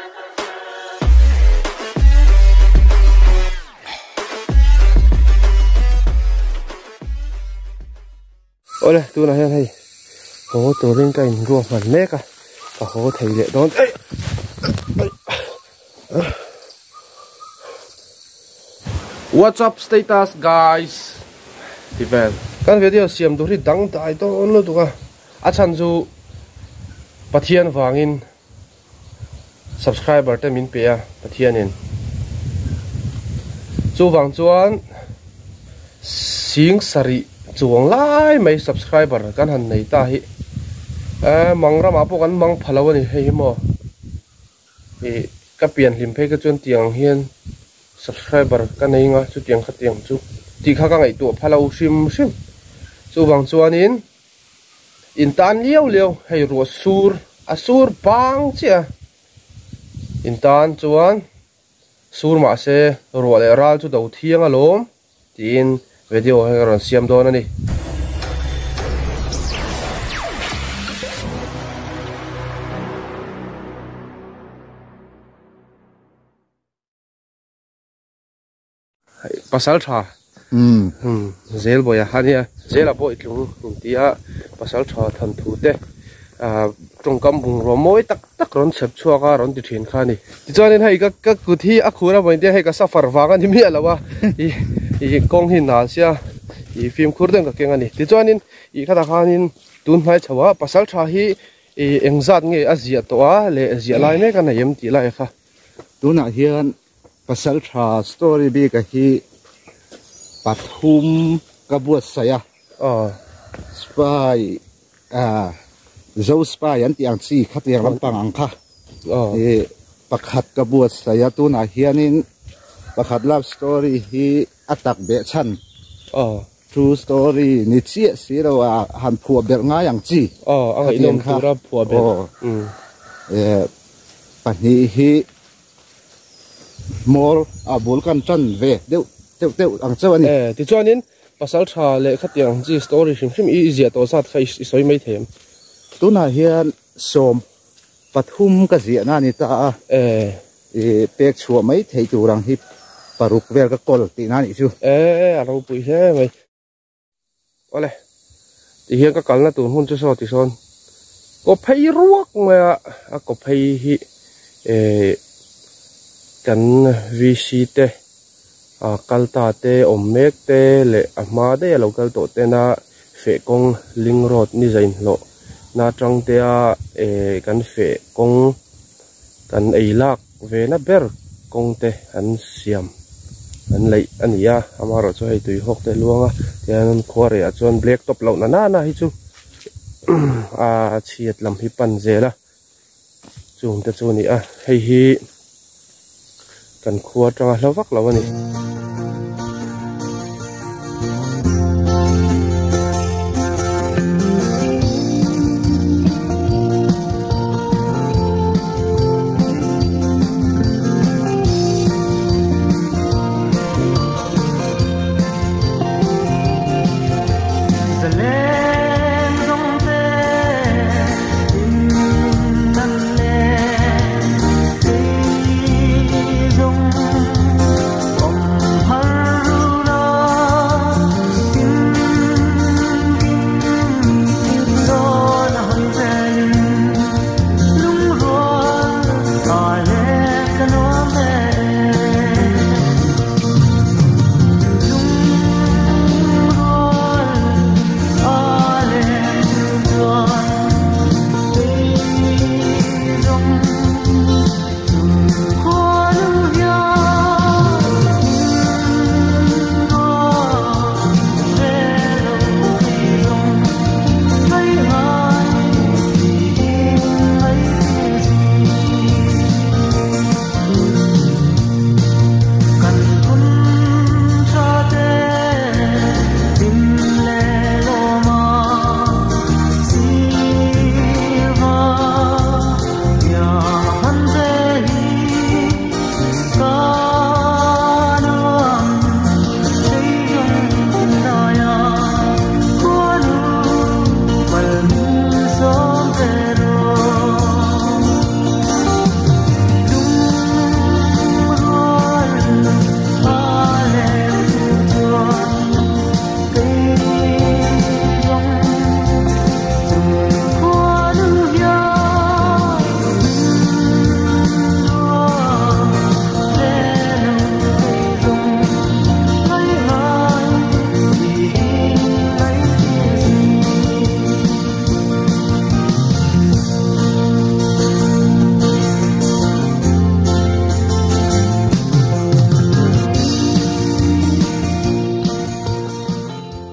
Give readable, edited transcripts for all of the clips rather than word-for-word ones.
Ôi tu này hay hố tổ lên cành ruộng phần nét à và hố thầy lệ đón What's up status guys thì về các video xem tôi thì đăng tải tôi luôn tụi à chân dù Pathian vangin subscriber te min pe Pathianin chu wang chuan sing sari chuang lai mai subscriber kan han nei ta hi mangra ma po kan mang phalo ni hei mo e ka pian lim phei ka chuan tiang hian subscriber kan nei nga chu tiang kha tiang chu ti kha ka ngai tu phalo sim chu wang chuan in tan liao hei ro sur bang chia in tan chuan sur ma se ro le ral chu do thiang alom tin video hay còn xem đó nữa đi pasal tha zel boya hania zel abo itlung tia pasal tha than thu te trong cam bung ro moi tak ron chep chuaka ron ti thin kha ni ti chuan in hai ka kuthi a khura boin te hai ka safar wanga ni mi alawa i kong hin na sia i film khurdeng ka kenga ni ti chuan in i khata khanin tun mai chawa pasal tha hi i engzat nge azia to a le azia lai me ka na yem ti lai kha tuna hian pasal tha story bi ka hi pathum ka buat saya spy zo spy an tiang chi khatiang lampang angkha e pakhat ka buat saya tuna hianin pakhat love story hi atak be chan true story ni chi siro han phua ber nga yang chi ang inom tura phua ber pani hi mor abul kan chan ve deu ang chawani ti chuanin pasal tha le khatiang chi story hrim i zia to sat khai soi mai them tuna hian som pathum ka zia na ni ta pek chua mai thei turang hi paruk vel ka kol ti na ni chu aro pui he mai ole ti hian ka kalna tu hun chu so ti son ko phei ruak ma a ko phei hi kan vc te kalta te ommek te le ama de local to te na fe kong ling road ni zain lo na trang te kan fe kong kan eilak ve na ber kong te an siam an lei ania amaro chu hei tui hok te luanga tian khore a chuan black top lo na hi chu chiat lam hi pan zela chung te chu ni hei hi kan khua tanga hlawak lawani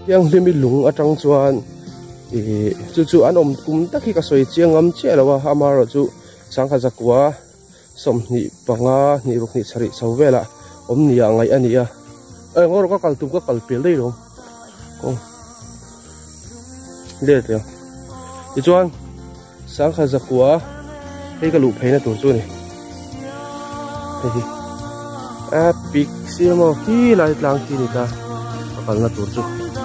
yang limi lung atang chuan chu an om kum takhi ka soi chiangam che lawa amaro chu sangkha zakwa somni panga ni rukni chari chawela omni angai ania ngor ka kaltum ka kalpel dei ro ko le te ti chuan sangkha zakwa hei ka lu pheina tur chu ni hei a pik siamo hi lai tlang ki ni ta kal na tur chu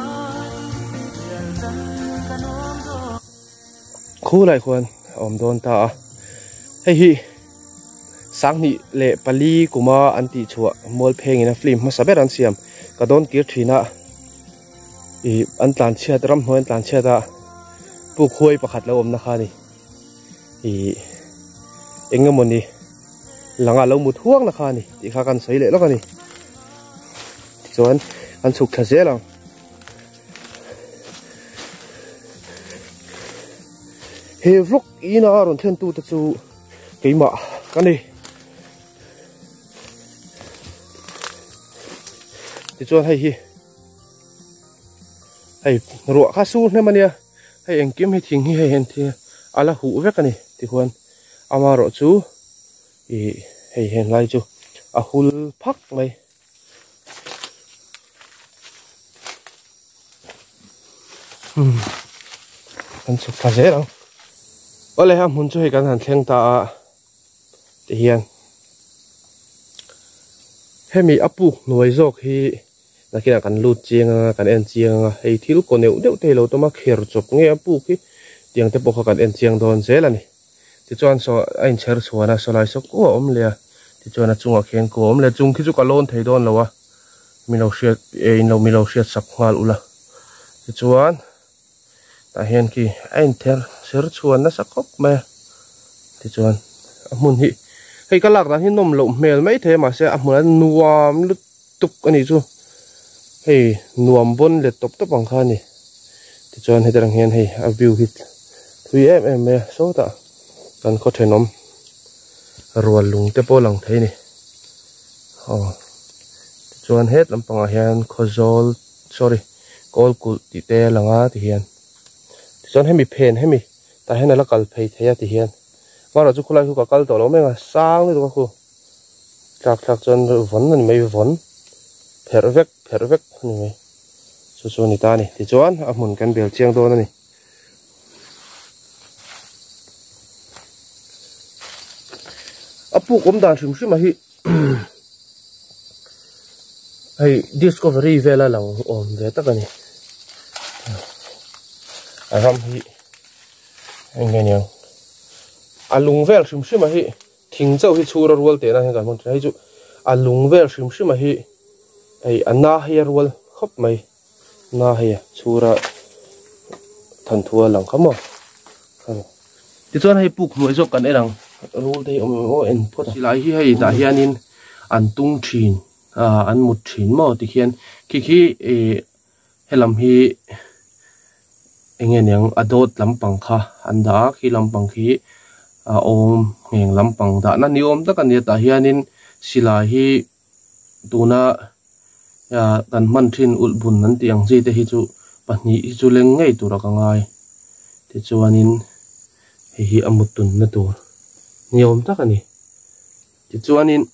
khu lai khwan om don ta hei hi sang ni le pali kuma anti chua mol pheng ina film ma saber an siam ka don kir thina an tlan chia ram hoin tlan chia da pu khoi pakhat lo om na kha ni engamoni langa lo mu thuang na kha ni ti kha kan sei le lo ka ni chuan an suk tha zelang he vlog ina ron then tu ta chu keima ka ni ti chuan hei ruwa kha su hne mania hei engkim hi thing hi hei hen thi ala hu vek ani ti huan amaro chu hei hen lai chu a hul phak mai kan suk tha ze lang ole ha mun chu hei kan han thleng ta ti hian hemi apu nuai jok hi nakina kan lut chianga kan en chianga hei thil ko neu deuh te lo toma kher chop nge apu ki tiang te pokha kan en chiang don zelani ti chuan so ain cher chuana so lai so ko om le ti chuan a chunga khen ko om le chung khi chu ka lon thei don lowa milo hriat in lo milo hriat sak hmal ula ti chuan ta hian ki ain ther ser chuan na sakop me ti chuan amun hi hei ka lak dan hi nom lo mel mai the ma se amun nuam lut tup ani chu hei nuam bon le top top ang kha ni ti chuan heterang hian hei a view hit thui em me so ta kan kho thenom rual lung te po lang thei ni ti chuan het lampanga hian khozol kol kul ti te langa ti hian ti chuan hemi phen hemi ta hian ala kal phei theya ti hian maro chu khulai khu ka kal to lo menga sang ni to khu tlak chuan von an mai von phervek ni mai chu ni ta ni ti chuan a hmun kan bel chiang don ani apu kom dan shim shim hi hei discovery vela lang om ve ta kani aram hi engeniang alung vel shim shim hi thing chau hi chura rual te na he kan mon trai chu alung vel shim shim hi ei anna hi rual khop mai na hi chura than thua lang khamo ti chuan hei puk nuai jok kan erang rul te o en phot silai hi hei ta hianin an tung thin an mut thin mo ti hian khi helam hi engeniang adot lampang kha anda khi lampang khi om ngeng lampang da na niom ta kan ta hianin silai hi tuna kan man thin ulbun nan tiang ji te hi chu pahni chu leng ngei tura ka ngai ti chuanin hi amutun na tur niom ta kani ti chuanin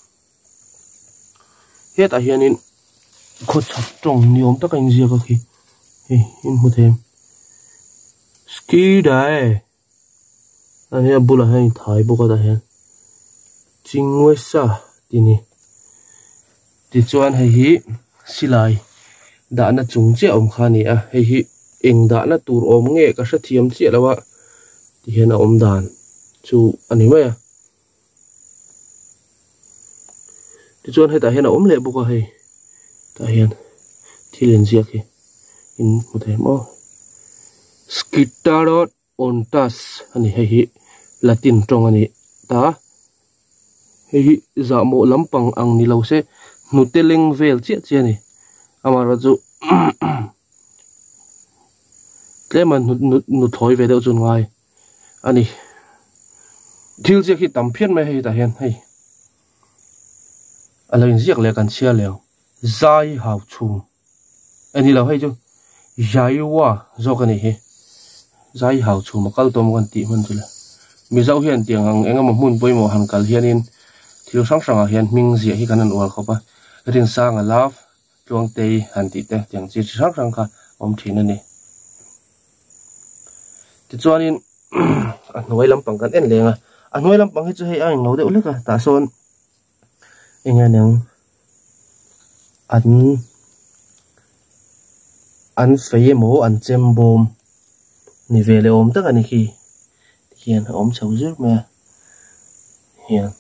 het a hianin khot chak tong niom ta kan zia ka khi in mu them ski dai ani abula hai thai boka da hian chingwe sa tini ti chuan hi silai da na chung che om kha ni a hi eng da na tur om nge ka sha thiam che lawa ti hian a om dan chu ani mai a ti chuan heta hian a om le boka hei ta hian thilin zia khi in mu the mo skittarot ontas ani hi latin tong ani ta hi za mo lampang ang ni lo se nuteleng vel che ni amara chu tleman nu thoi ve deuh chun ngai ani thil che khi tam phian mai hei ta hian hei aloin ziak le kan chia leo zai hau chum ani lo hei chu Jaiwa zokani hi zai hau chu makal tom kan ti man chula mi zau hian tiang ang engam mun poimo hankal hianin thil sang sang hian ming zia hi kanan wal khopa ring sang a love chuang tei han ti te tiang chi sang sang kha om thina ni ti chuanin a hnuai lampang kan en lenga a hnuai lampang hi chu hei ang lo de uleka ta son enga nang an fei mo an chem bom ni vele om tak ani khi hian om chau zir me hian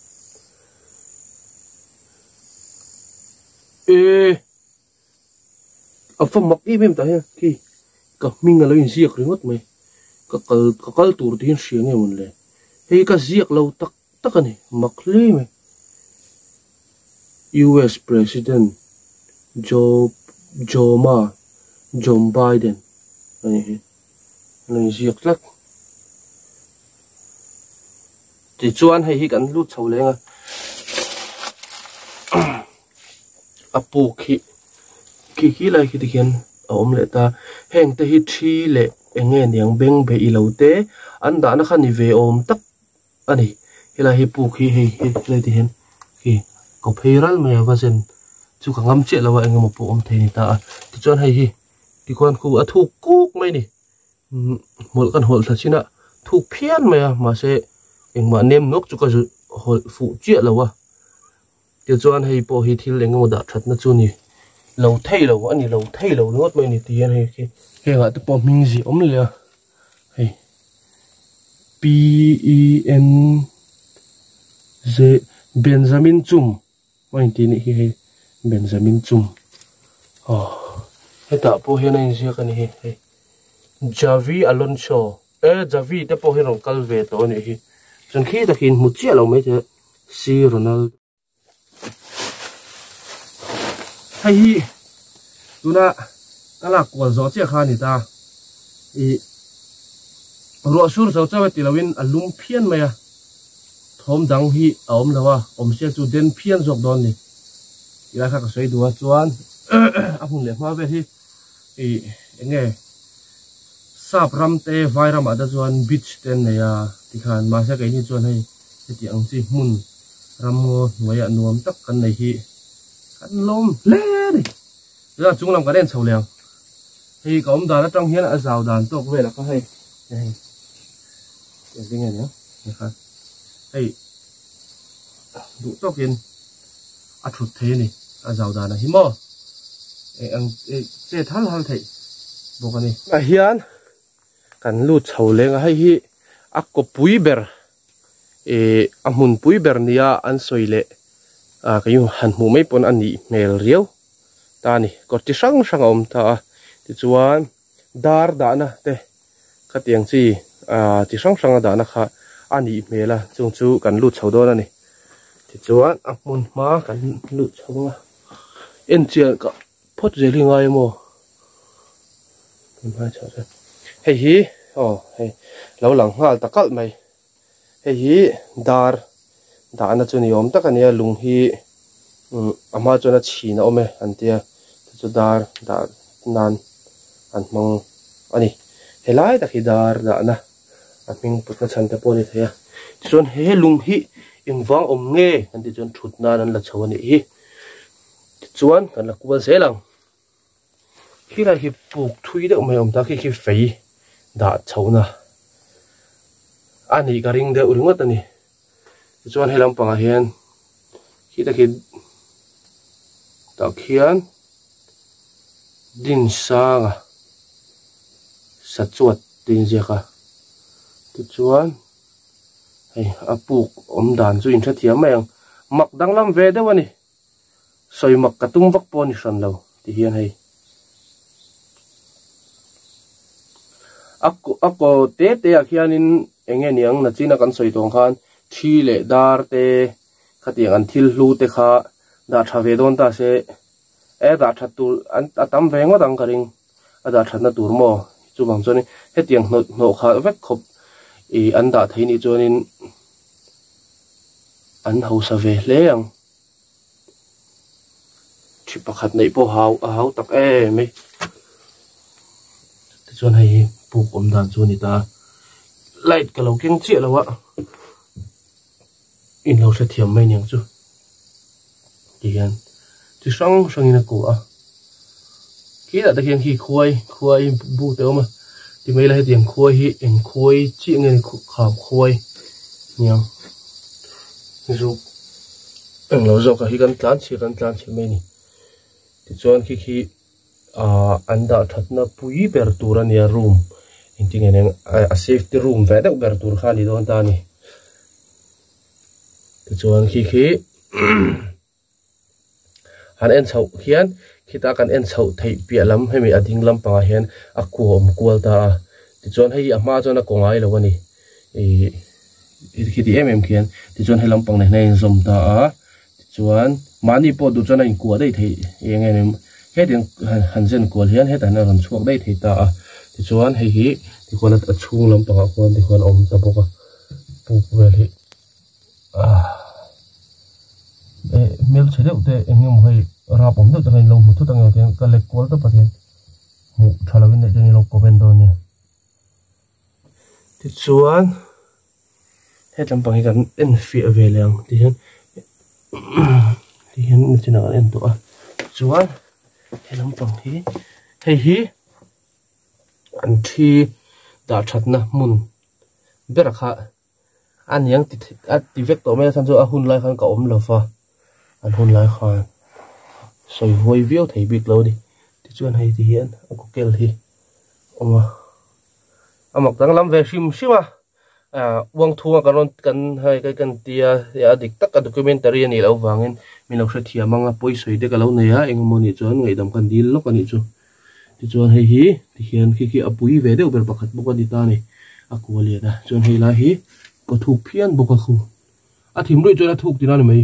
a fam mak i mem ta hian khi ka minga lo in ziak ringot mai ka kal tur tin hriang e mun le hei ka ziak lo tak tak ani makle me US President Joe Biden ani lo ziak lak ti chuan hei hi kan lut chho lenga apu khi lai khi tikhian om le ta heng te hi thi le enge niang beng be I lo te an da na khan ni ve om tak ani hila hi pu khi hei le ti hen khi ko pheiral me wa sen chu ka ngam che lawa engam pu om the ni ta ti chuan hei hi ti kon khu a thu kuk mai ni mol kan hol thachina thuk phian me ma se engma nem nok chu ka hol fu che lawa ti chuan hei po hi thil engam da that na chu ni lo thei lo ani lo thei lo ngot mai ni ti an hei khi he ga te po ming ji om le hei PENZ Benjamin Chum mai ti ni hi hei Benjamin Chum he ta po he na in sia kan hi hei Javi Alonso Javi te po he ron kal ve to ni hi chon khi ta kin mu chia lo mai te si Ronaldo hei tuna kala kwal zo che kha ni ta ro sur zo chawe tilawin alum phian maya thom dang hi aom lawa om se chu den phian jok don ni ila kha ka soi duwa chuan a hun le ma ve hi enge sap ram te vai ram ada chuan beach ten ne ya tikhan ma sa kai ni chuan hei ti ang chi mun ram mo noya nuam tak kan nei hi kan lom le ni la chung lam ka den chho leng hei ka om da na tang hian a zaw dan tok ve la ka hei ding ne ya kha hei du tokin a thut the ni a zaw da na hi mo ang che thal hal thei bokani a hian kan lu chho lenga hei hi a ko pui ber a mun pui ber nia an soile kayu han mu mai pon ani mel riau ta ni ko ti sang sang om ta ti chuan dar da na te khatiang chi ti sang sang da na kha ani mela chung chu kan lu chho do na ni ti chuan a mun ma kan lu chhonga en chial ka phot zeli ngai mo mai chho cha hei hi hei lo lang ngal takal mai hei hi dar da na chu ni om takania lung hi ama chona chhina ome antia chu dar da nan an mong ani helai takhi dar da na aming putna chanta poni thaya chon he lung hi ingwang om nge anti chon thutna nan la chawani hi chuan kan la kubal selang khila hi puk thui de mai om ta khi fei da chawna ani ka ring de uringot ani chuan helam panga hian khi ta khi ta khian din sanga sa chuat tin zeka ti chuan hei apuk om dan chu in thathiam mai ang mak danglam ve dewani soi mak katum vak pon hran lo ti hian hei ako te akhianin enge niang na china kan soi tong khan thi le dar te khatiang an thil hlu te kha da thave don ta se da thatul an atam vengo dang karing ada thatna tur mo chu bang choni hetiang no kha vek khop an da theini chonin an hausa ve leang thi pakhat nei po hau tak me chuan hei puk om dan chu ni ta light ka lo keng che lo wa in lo se thiam mai niang chu tian chu sang ina ku a ki da ta khian khi khuai bu te ma ti mai la he tiang khuai hi en khuai chi nge khu kham khuai niang zu en lo zo ka hi kan tlan chi mai ni ti chuan khi anda thatna pui ber turania room inting eneng a safety room ve da ber tur khani don ta ni ti chuan khi han en chau khian khita kan en chau thei pia lam hemi ading lam panga hian a kuam kual ta ti chuan hei a ma chona kongai lo ani khi ti em khian ti chuan hei lam pang nei zom ta a ti chuan mani po du chona in ku dei thei engem he ding hanzen kol hian he ta na ron chuak dei thei ta a ti chuan hei hi ti khona a chung lam panga khon ti khon om ta boka puk vel hi mel chede ute engem hei ra pom de ta lo mu thu ta nge ka le kol ta pathian mu thalawin de jeni lo komen do ni ti chuan he lam pang hi kan en fi aveliang ti hian ni china en to a chuan he lam pang hi hei hi an thi da thatna mun berakha an yang ti vek to me san chu a hun lai khan ka om lo fa an hun lai khan soi hoi viau thei bik lo di ti chuan hei ti hian a ko kel hi oma amak tang lam ve shima wang thua kan hai kai kan tia ya dik tak a documentary ani lo wangin mi lo hre thia manga poi soi de ka lo nei a engmoni chuan ngei dam kan dil lo kani chu ti chuan hei hi ti hian khi apui ve de ber pakhat buka di ta ni a kualia da chuan hei la hi ko thuk phian buka khu a thim rui chuan a thuk tina ni mai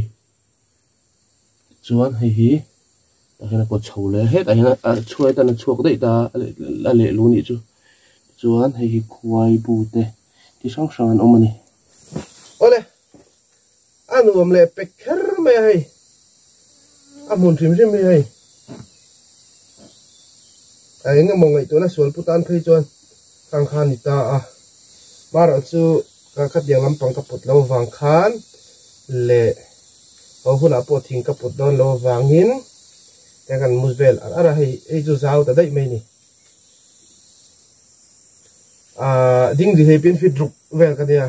chuan hei hi ta hian ko chhole he ta hian a chuai ta na chuak dei ta la le lu ni chu chuan hei hi khuai bu te ti sang an omani ole anu omle pekher me hei amun thim me hei ai nga mongai to na sol putan phei chuan khang khan ni ta a mar chu ka khat yang lam pang ka put lo wang khan le ho huna po thing ka put don lo wangin te kan musbel ara hei chu zau ta dai mai ni ding di hei pin fit ruk vel ka dia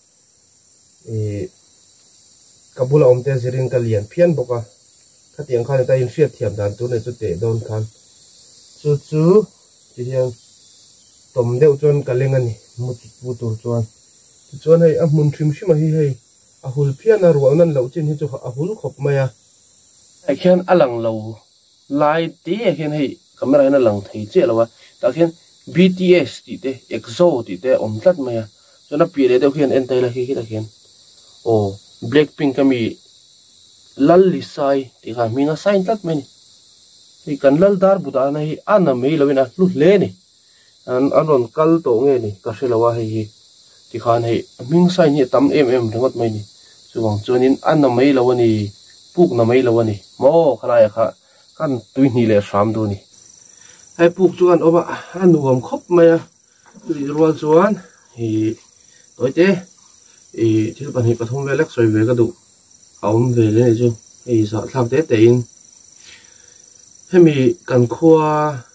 kabula omte zirin ka lian phian boka khatiang khan ta in fiat thiam dan tu ne chu te don khan chu ti hian tom deuh chuan kaleng ani mu tur chuan hei a mun thrim shima hi hei a hul phian a rual nan lo chin hi chu a hul khop maya ai khian alang lo lai ti khian hei camera na lang thei che lawa ta khian BTS ti te EXO ti te om tlat maya chona pi le deuh khian en tai la hi ta khian o Blackpink kami lal li sai ti kha mi na sign tlat meni hi kan lal dar buda na hi ana mei lawina lu hle ni an ron kal to nge ni ka hrilawa hi ti khan hei ming sai ni tam ringot mai ni chuwang chuanin ana mei lawani puk na mei lawani mo khalaya kha kan tui ni le sham du ni ai puk chuan oma anuam khop maya ri rual chuan hi toite thil pan hi pathum velak soi ve ka du aum ve le chu ei sa thak te in hemi kan khua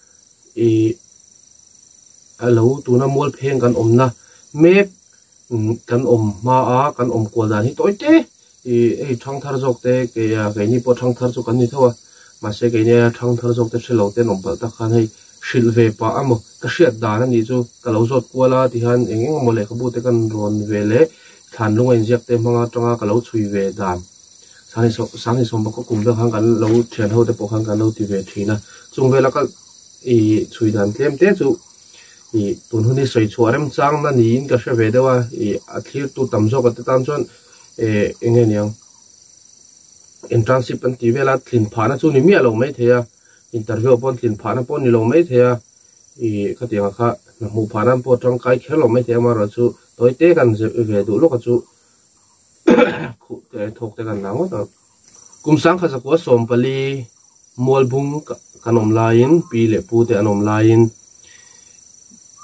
alo tuna mol pheng kan omna mek kan om ma a kan om ko dan hi toite thang thar jok te ke ya ke ni po thang thar chu kan ni thawa ma se ke ne thang thar jok te thelo te nom pa ta khan hei shil ve pa amo ka hriat dan ani chu ka lo zot kuala ti han engeng mo le ka bu te kan ron ve le than lunga in jak te manga tanga ka lo chui ve dan sangi som ba ko kum da khang kan lo thian ho te po khang kan lo ti ve thina chung ve la ka chui dan tlem te chu tun huni soi chuarem chang na niin ka hre ve dewa athlir tu tam zo ka te tam chon enge niang internship an ti vela thlin phana chu ni mi alo mai theya interview pon thlin phana pon ni lo mai theya khatianga kha na mu phana po tang kai khelo mai theya ma ro chu toite kan ve du lo ka chu khu te thok te kan nawo ta kum sang kha zakwa som pali molbung kanom lain pi le pu te anom lain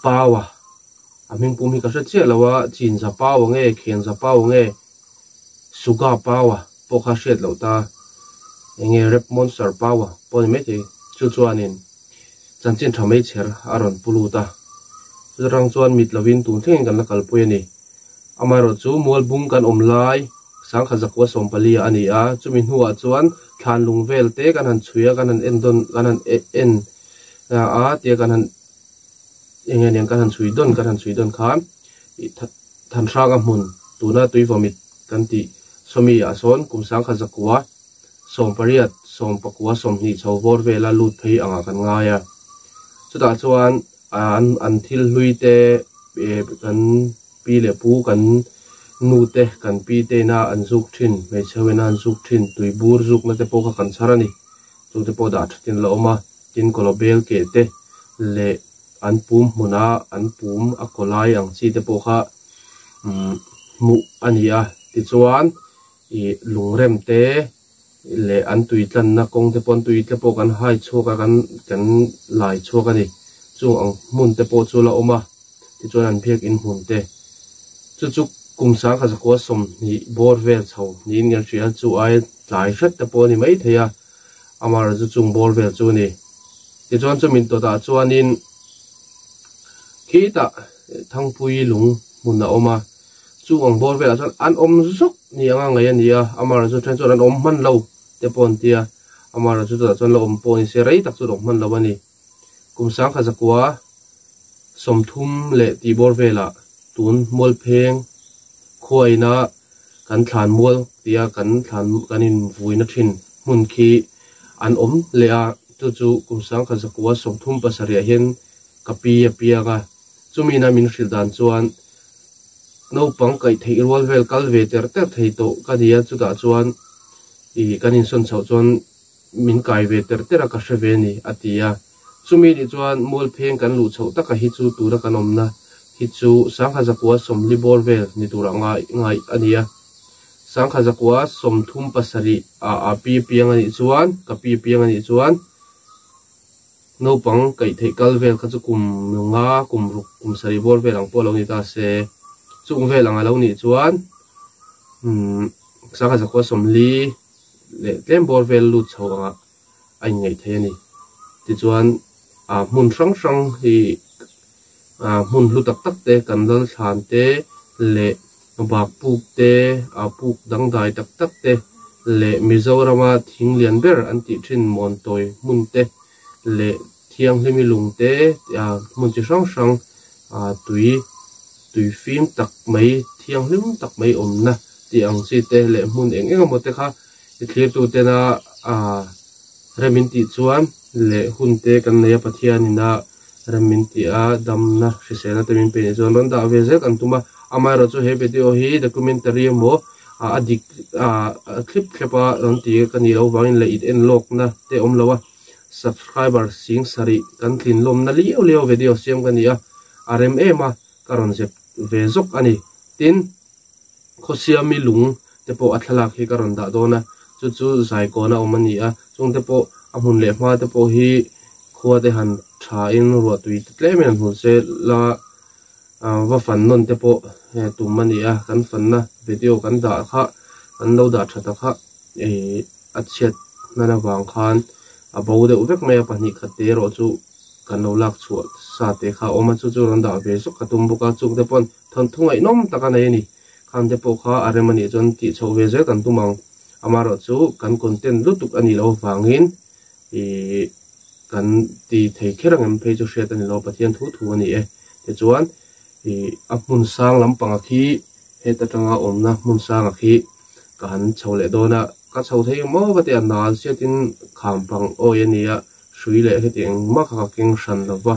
pawa aming pumi ka se che lawa chin za pawa nge khen za pawa nge suga pawa pokha shet lo ta nge rep monster pawa pon me ti chu chuanin chanchin thamei cher aron pulu ta rang chuan mit lovin tu theng kan la kal pui ni amaro chu mol bung kan omlai sang khazakwa sompali ani a chumi hnuwa chuan thlan lungvel te kan han chuya kan han endon kan han en a te kan han engenian kan han chui don khan than ranga mun tuna tui vomit kan ti somi a son kum sang khazakwa sompariat sompakwa somni chawbor vela lut phei anga kan ngaya chuta chuan an thil hluite kan pi le pu kan nu te kan pi te na an zuk thin me chawena an zuk thin tui bur zuk na te poka kan charani chu te po da tin lo ma tin kolobel ke te le an pum muna an pum akolai ang chi te poka mu ania ti chuan I lungrem te le an tui tlan na kong te pon tui te po kan hai choka kan lai choka ni chu ang mun te po chu la oma ti chuan an phek in mun te chu kum sang kha zakwa som ni bor vel chho ni ngal ria chu ai tlai hret te po ni mai theya amar chu chung bor vel chu ni ti chuan chu min to ta chuanin khita thangpui lung mun na oma chu ang bor vel chuan an om zuk ni anga ngai ania amar chu than chuan an om man lo te pon tia amar chu ta chuan lo om pon se rei tak chu dok man lo ani kum sang kha zakwa som thum le ti bor vela tun mol pheng khoina kan thlan mol tia kan thlan kanin vuina thin mun khi an om le a chu kum sang kha zakwa som thum pasaria hen kapi pianga chumina min hril dan chuan no pang kai thei rol vel kal ve ter thei to ka dia chu da chuan I kanin son chho chuan min kai ve ter ka hre ve ni atia chumi ni chuan mol pheng kan lu chho taka hi chu tura kan omna hi chu sang kha zakwa somli bor vel ni tura ngai ania sang kha zakwa som thum pasari a pi piang ani chuan ka pi piang ani chuan no pang kai thei kal vel kha chu kum nga kum ruk kum sari bor vel ang polo ni ta se chung vel anga lo ni chuan sang kha zakwa somli le tlem bor vel lu chho anga ai ngai the ni ti chuan mun sang hi mun lu tak te kan dal than te le bak puk te puk dang dai tak te le mizorama thinglian ber anti thin mon toy mun te le thiang hlemi lung te mun chi sang tui phim tak mai thiang hlim tak mai omna ti ang si te le mun eng mo te kha thlir tu te na remin ti chuan le hun te kan neya pathianina remin ti a damna hrisena temin pe ni chuan ron da ve zek an tuma amaro chu he video hi documentary mo adik clip khlepa ron ti kan ni lo wangin le it en lok na te om lowa subscriber sing sari kan thin lom na leo video siam kan ni a rma ma karon zep ve zok ani tin khosiami lung te po athlak hi karon da dona chu zai ko na omani a chung te po amun le ma te po hi khuwa te han tha in ro tui tlemen hu se la wa fan non te po tu mani a kan fan na video kan da kha kan lo da tha ta kha achet nana wang khan abo de ubek me pa ni khate ro chu kan lo lak chu sa te kha oma chu ron da ve so khatum buka chung te pon thon thungai nom taka nei ni khan te po kha aremani chon ti chho ve je kan tumang amaro chu kan content lutuk ani lo wangin kan ti thei kherang em page share ani lo pathian thu ani te chuan amun sang lampang khi heta tanga omna mun sang khi kan chhole dona ka chho thei mo bate anal setin khampang o enia shui le heteng ma kha king shan lova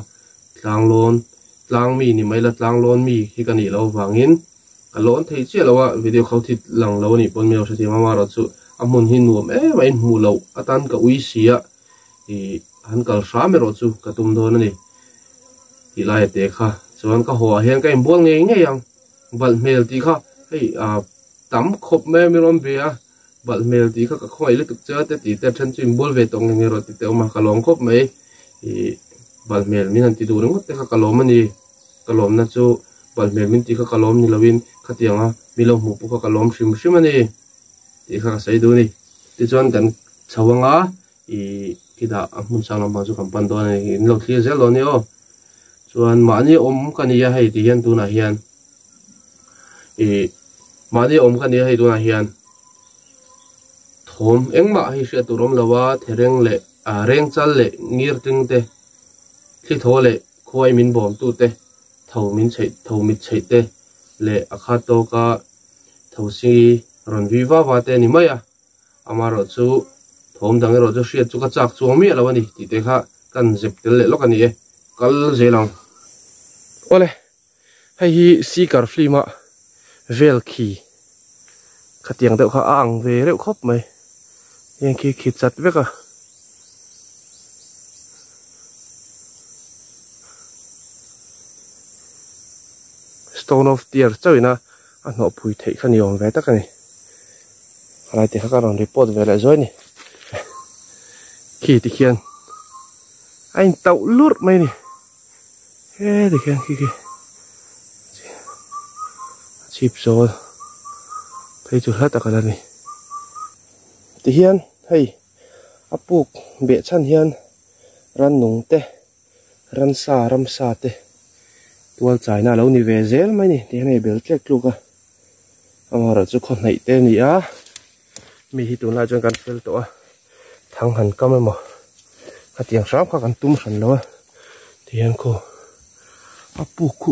tlang mi ni mai la tlang lon mi hi kan ni lo wangin kalon thei che lawa video khauthit lang lo ni pon mi lo thati ma ro chu amun hin nuam mai hu lo atan ka ui sia han kal same ro chu ka tum don ni ilai te kha chuan ka ho hian ka imbol nge yang bal mel ti kha hei tam khop me mi rom be a bal mel ti kha ka khoi le tuk cha te ti te than chu imbol ve tong nge ro ti te ma ka long khop mai bal mel min an ti du ring te kha ka lo mani kalom na chu bal me min ti kha kalom ni lovin khatianga milom mu pu kha kalom shim shimani ti kha sai du ni ti chuan kan chawanga I kida amun sang lam chu kan pan do ni in lo thli zel lo ni o chuan mani om kania hei ti hian tu na hian mani om kania hei tu na hian thom engma hi hria turom lawa thereng le reng chal le ngir ting te thli tho le khoi min bom tu te thau mit chei te le akha to ka thau si ron viva wa te ni maya amaro chu thom dang ro chu hria chu ka chak chuang mi lawani ti te kha kan zep tel le lo kani e kal zelang ole hei hi sikar flima vel khi khatiang deuh kha ang ve reuh khop mai yang khi chat veka stone of tear chawina a no phui thei khani om ve takani khalai te kha ron report ve la zoi ni khi ti khian anh tau lur mai ni he ti khian khi chip zo thấy chú hết cả này thì hiền hay apuk bẹ chăn hiền ran nung te ran sa ram sa te tual chai na lâu ni về zel mai ni thì này bel tlek luka amara chu khon nei te ni a mi hi tu na chon kan fel to thang han kam ma hatiang sam kha kan tum san lo thì hiền ko apuk ku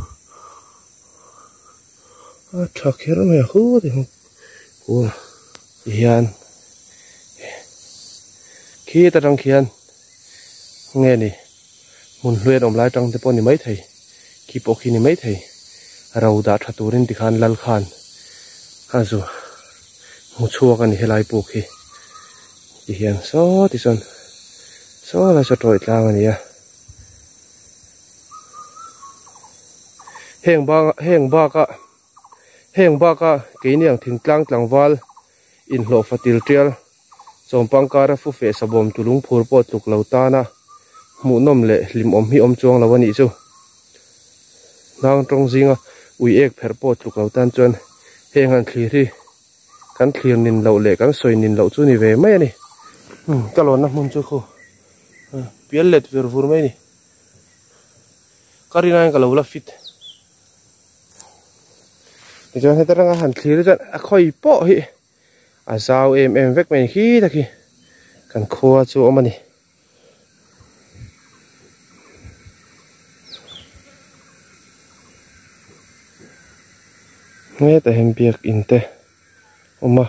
thắc hết rồi hú thì không ủa hiền khi ta trong khiên nghe nè muốn luyện ông lại trong thì mấy thầy khi bộ khi mấy thầy rau đã thắt turin thì khan lal khan khan rồi một chua cái này lại bộ khi thì hiền số thì son số là số trội la mà nè heng ba ka ke niang thing tlang wal in hlo fatil trial chompang kara fu fe sabom tulung phur po tluk lo ta na mu nom le lim om hi om chuang lawani chu nang tong zinga ui ek pher po tluk lo tan chuan heng han thlir hi kan thlir nin lo le kan soi nin lo chu ni ve mai ani kalon na mun chu kho pial let ver vur mai ni karina ka lo la fit cho nên ta đang hành khí rất là khơi bỏ hi sao em vét mình khí ta khi cần khô chỗ mà nè nghe tại hình biệt in te mà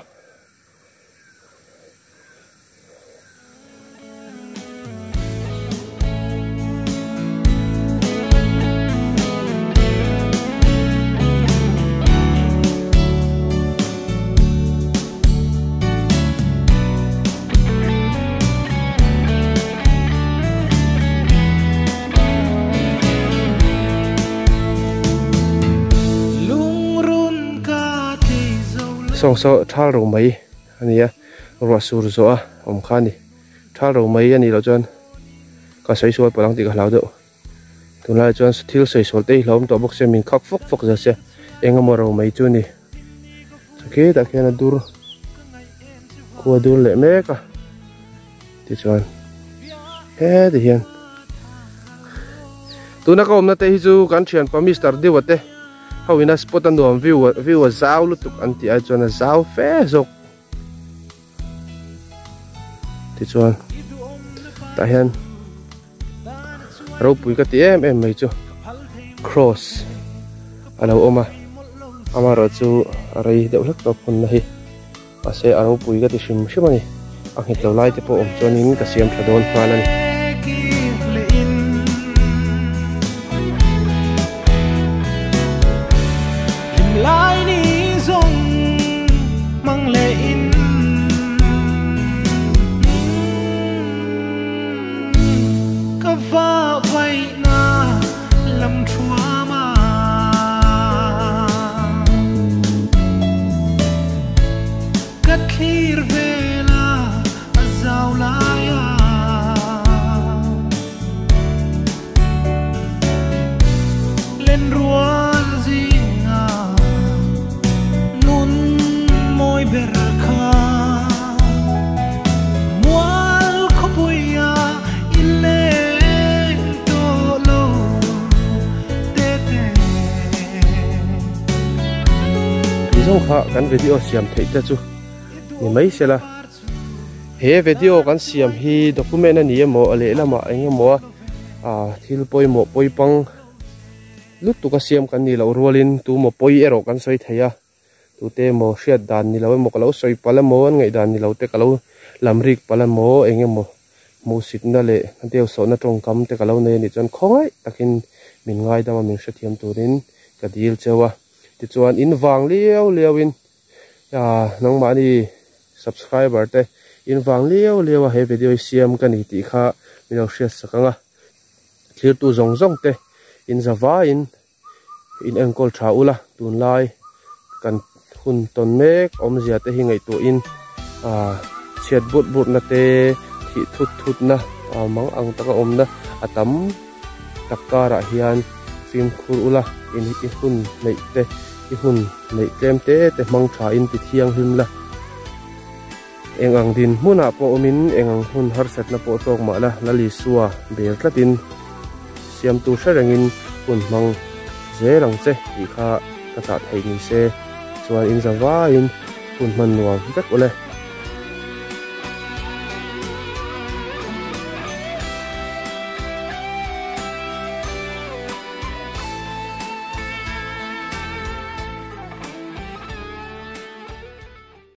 song so thal ro mai ania ro sur zo a om khani thal ro mai ani lo chon ka sai so palang ti ka lau do tunai chon thil sai sol te hlom to box min khak fok za se engamo ro mai chu ni ke ta khena dur ko dur le me ka ti chon he de hian tuna ka om na te hi chu kan thian pa mister dewate how in a spot and on view a zau lutuk anti a chuan a zau fe zok ti chuan ta hian ro pui ka ti em mai chu cross alo oma amaro chu arai deuh hlek to phun na hi ase aro pui ka ti shim shimani a hit lo lai te po om chuanin ka siam thadon hman ani lại đi dùng mang lệ in cả vợ vậy na làm chúa mà cất khir về là giàu lại kha kan video siam thei ta chu ni mai sela he video kan siam hi document ani emo ale lama engemo thil poimo poipang lut tu ka siam kan ni lo rolin tu mo poi ero kan soi theya tu te mo hriat dan ni lo mo ka lo soi pala mo ngai dan ni lo te ka lo lamrik pala mo engemo mo sitna le deu so na tong kam te ka lo nei ni chon khongai takin min ngai dama min hrethiam turin ka dil chewa ti chuan in wang liawin nang ma ni subscriber te in wang liaw he video siam kan ni ti kha mi lo hriat sakanga thlir tu zong te in zawa in engkol tha ula tun lai kan hun ton mek om zia te hi ngai tu in chiat but na te thi thut na mang ang taka om na atam takara hian film khur ula in hun nei te hun nei tlem te mang tha in ti thiang him la engang din muna po umin engang hun har set na po tok ma la lali suwa ber tlatin siam tu sharangin hun mang zelang che i kha ka ta thei ni se chuan in zawa in hun man nuam vek ole